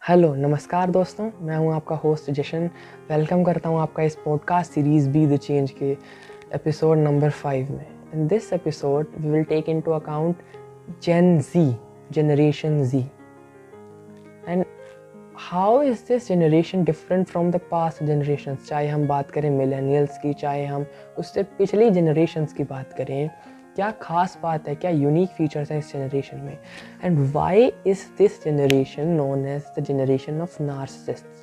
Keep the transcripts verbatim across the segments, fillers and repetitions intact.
Hello नमस्कार दोस्तों, मैं हूं आपका होस्ट जशन। वेलकम करता हूं आपका इस podcast series be the change के एपिसोड नंबर फाइव में। In this episode we will take into account Gen Z, generation Z, and how is this generation different from the past generations. चाहे हम बात करें मिलेनियल्स की, चाहे हम उससे पिछली जनरेशन्स की बात करें, क्या खास बात है, क्या यूनिक फीचर्स हैं इस जनरेशन में, and why is this generation known as the generation of narcissists.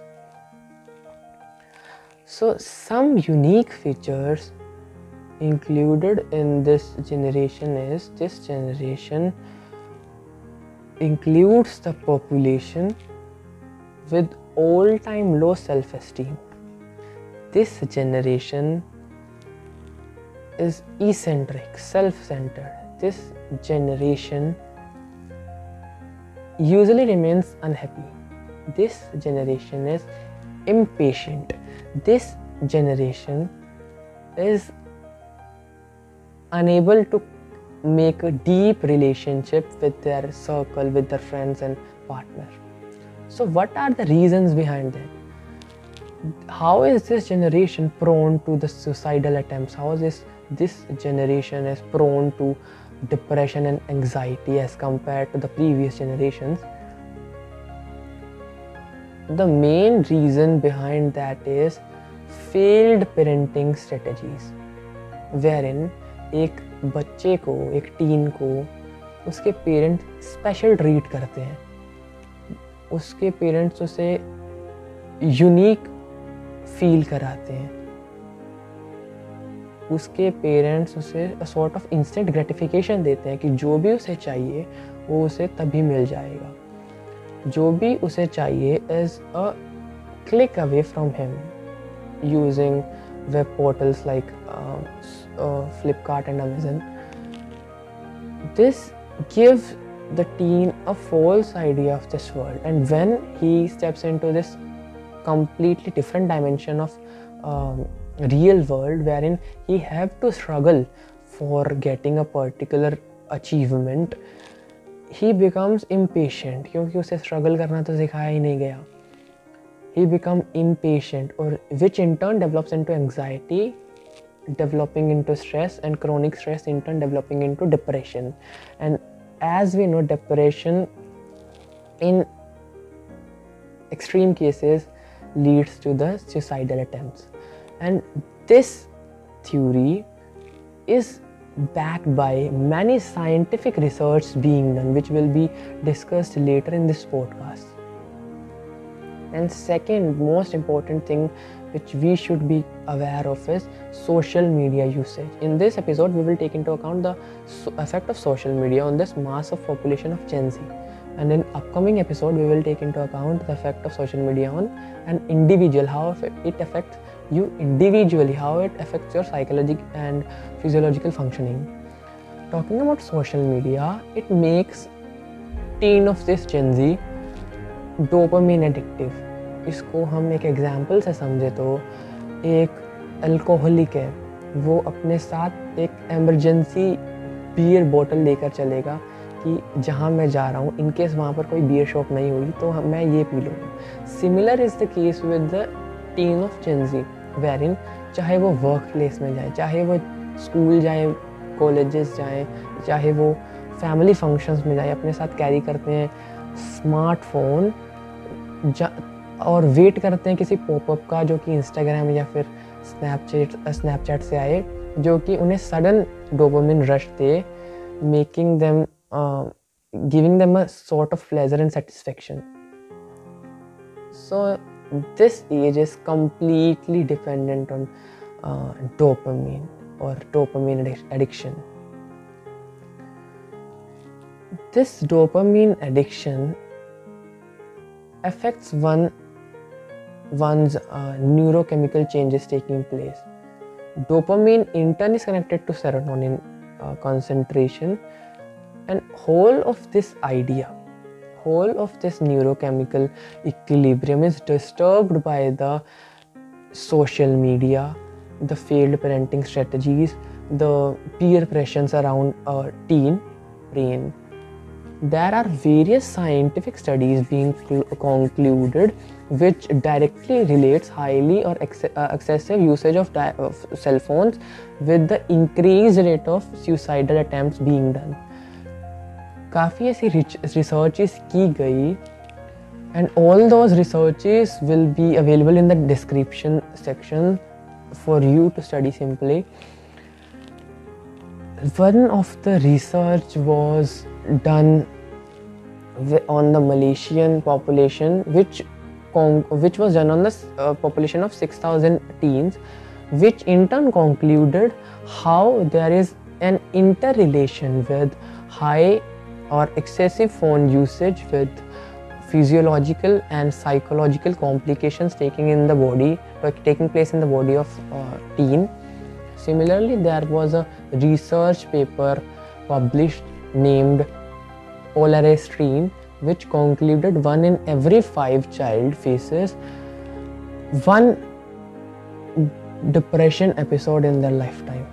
So some unique features included in this generation is this generation includes the population with all-time low self-esteem. This generation is eccentric, self-centered. This generation usually remains unhappy. This generation is impatient. This generation is unable to make a deep relationship with their circle, with their friends and partner. So what are the reasons behind that? How is this generation prone to the suicidal attempts? How is this this generation is prone to depression and anxiety as compared to the previous generations? The main reason behind that is failed parenting strategies, wherein एक बच्चे को, एक tin को उसके parent special treat करते हैं, उसके parents उसे यूनिक फील कराते हैं, उसके पेरेंट्स उसे सॉर्ट ऑफ इंस्टेंट ग्रेटिफिकेशन देते हैं कि जो भी उसे चाहिए वो उसे तभी मिल जाएगा, जो भी उसे चाहिए is a click away from him using web portals like uh, uh, Flipkart and Amazon. This gives the teen a false idea of this world, and when he steps into this completely different dimension of um, real world wherein he have to struggle for getting a particular achievement, he becomes impatient क्योंकि उसे struggle करना तो सिखाया ही नहीं गया. He becomes impatient, or which in turn develops into anxiety, developing into stress, and chronic stress in turn developing into depression. And as we know, depression in extreme cases leads to the suicidal attempts. And this theory is backed by many scientific research being done, which will be discussed later in this podcast. And second most important thing which we should be aware of is social media usage. In this episode, we will take into account the effect of social media on this massive population of Gen Z. And in upcoming episode, we will take into account the effect of social media on an individual, how it affects you individually, how it affects your psychological and physiological functioning. Talking about social media, it makes teen of this Gen Z dopamine addictive. इसको हम एक example से समझे तो एक alcoholic है, वो अपने साथ एक एमरजेंसी बियर बोतल लेकर चलेगा कि जहाँ मैं जा रहा हूँ, इनकेस वहाँ पर कोई बियर शॉप नहीं होगी तो मैं ये पी लूँगा. Similar is the case with the teen of Gen Z, wherein चाहे वो वर्क प्लेस में जाए, चाहे वो स्कूल जाए, कॉलेजेस जाए, चाहे वो फैमिली फंक्शंस में जाए, अपने साथ कैरी करते हैं स्मार्टफोन और वेट करते हैं किसी पॉपअप का जो कि इंस्टाग्राम या फिर स्नैपचैट स्नैपचैट से आए, जो कि उन्हें सडन डोपामिन रश दे, making them giving them a sort of pleasure and satisfaction. So this age is completely dependent on dopamine और dopamine addiction. This dopamine addiction affects one one's uh, neurochemical changes taking place. Dopamine in turn is connected to serotonin uh, concentration, and whole of this idea, whole of this neurochemical equilibrium is disturbed by the social media, the failed parenting strategies, the peer pressures around a teen brain. there are various scientific studies being cl- concluded which directly relates highly or ex- uh, excessive usage of, di- of cell phones with the increased rate of suicidal attempts being done. काफ़ी ऐसी researches की गई, and all those researches will be available in the description section for you to study simply. One of the research was done on the Malaysian population, which which was done on the uh, population of six thousand teens, which in turn concluded how there is an interrelation with high or excessive phone usage with physiological and psychological complications taking in the body, taking place in the body of uh, teen. Similarly, there was a research paper published named Polarestream, which concluded one in every five child faces one depression episode in their lifetime.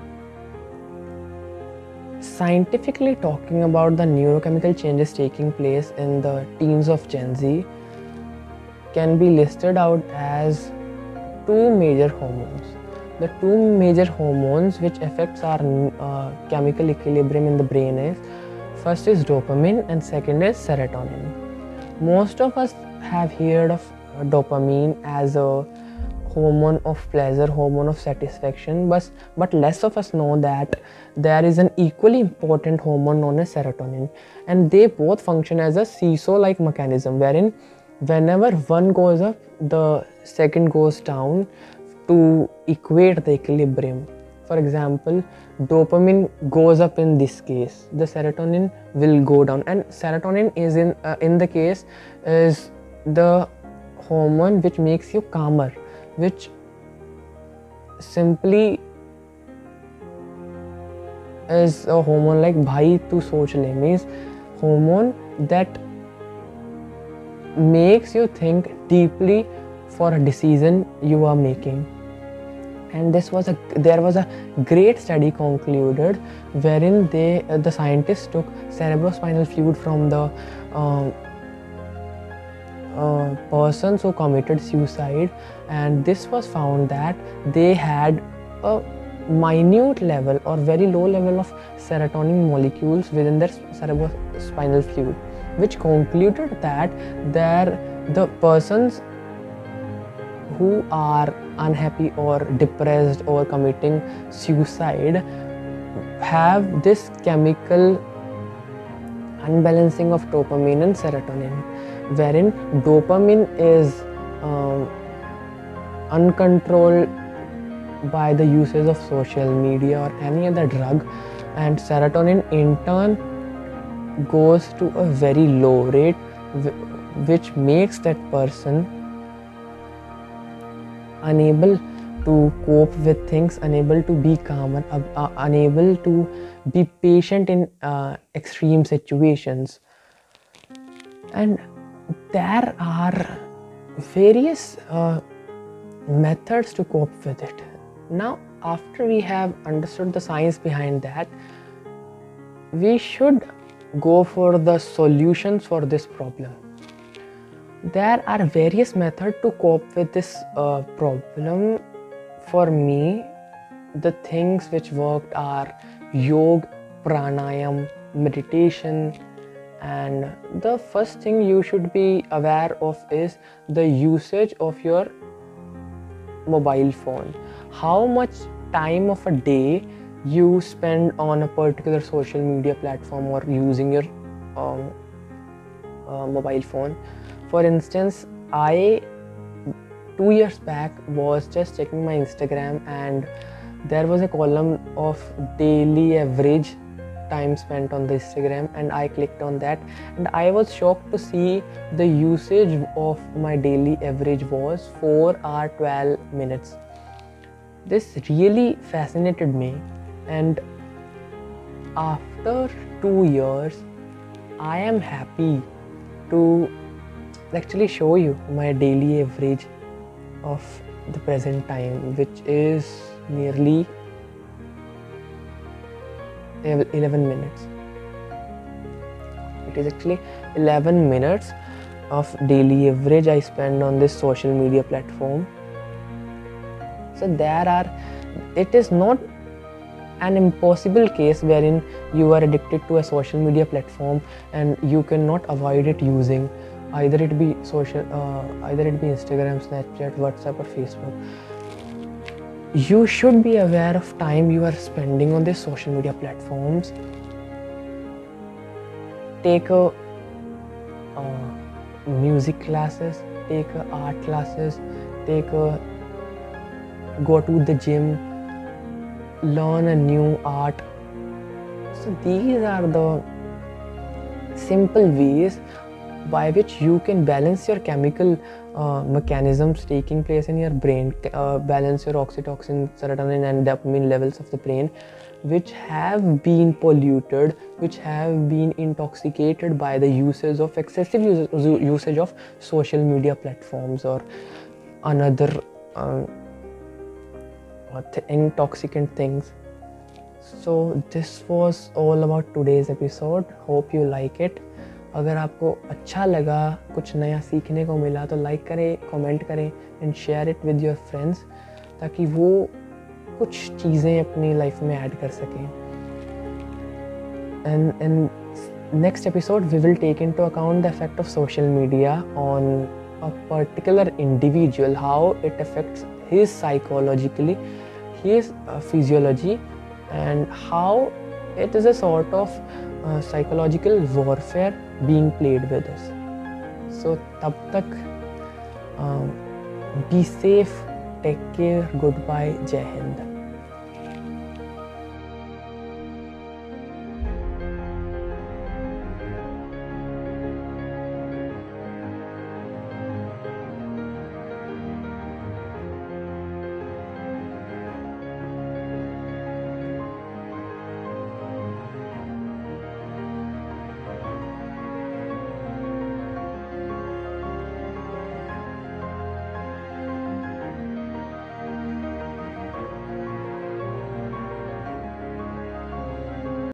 Scientifically talking about the neurochemical changes taking place in the teens of Gen Z can be listed out as two major hormones. The two major hormones which affects our uh, chemical equilibrium in the brain is, first is dopamine and second is serotonin. Most of us have heard of dopamine as a hormone of pleasure, hormone of satisfaction, but, but less of us know that there is an equally important hormone known as serotonin, and they both function as a seesaw-like mechanism wherein whenever one goes up, the second goes down to equate the equilibrium. For example, dopamine goes up in this case, the serotonin will go down, and serotonin is in uh, in the case is the hormone which makes you calmer, which simply is a hormone like bhai tu soch le, means hormone that makes you think deeply for a decision you are making. And this was a there was a great study concluded wherein they uh, the scientists took cerebrospinal fluid from the uh, uh, persons who committed suicide, and this was found that they had a minute level or very low level of serotonin molecules within their cerebrospinal fluid, which concluded that their the persons who are unhappy or depressed or committing suicide have this chemical unbalancing of dopamine and serotonin, wherein dopamine is um, uncontrolled by the usage of social media or any other drug, and serotonin in turn goes to a very low rate, which makes that person unable to cope with things, unable to be calm, uh, uh, unable to be patient in uh, extreme situations. And there are various uh, methods to cope with it. Now, after we have understood the science behind that, we should go for the solutions for this problem. There are various methods to cope with this uh, problem. For me, the things which worked are yoga, pranayam, meditation, and the first thing you should be aware of is the usage of your mobile phone. How much time of a day you spend on a particular social media platform or using your um, uh, mobile phone. For instance, I two years back was just checking my Instagram, and there was a column of daily average time spent on the Instagram, and I clicked on that, and I was shocked to see the usage of my daily average was four hours twelve minutes. This really fascinated me, and after two years I am happy to actually show you my daily average of the present time, which is nearly eleven minutes. It is actually eleven minutes of daily average I spend on this social media platform. So there are, it is not an impossible case wherein you are addicted to a social media platform and you cannot avoid it using, either it be social, uh, either it be Instagram, Snapchat, WhatsApp or Facebook. You should be aware of time you are spending on these social media platforms. Take a uh, music classes, take a art classes, take a go to the gym, learn a new art. So these are the simple ways by which you can balance your chemical uh, mechanisms taking place in your brain, uh, balance your oxytocin, serotonin and dopamine levels of the brain, which have been polluted, which have been intoxicated by the usage of excessive use, usage of social media platforms or another uh, th- intoxicant things. So this was all about today's episode. Hope you like it. अगर आपको अच्छा लगा, कुछ नया सीखने को मिला तो लाइक करें, कमेंट करें and share it with your friends, ताकि वो कुछ चीज़ें अपनी लाइफ में ऐड कर सकें. And in next episode we will take into account the effect of social media on a particular individual, how it affects his psychologically, his uh, physiology, and how it is a sort of uh, psychological warfare being played with us. So tab tak um, be safe, take care, goodbye, Jai Hind.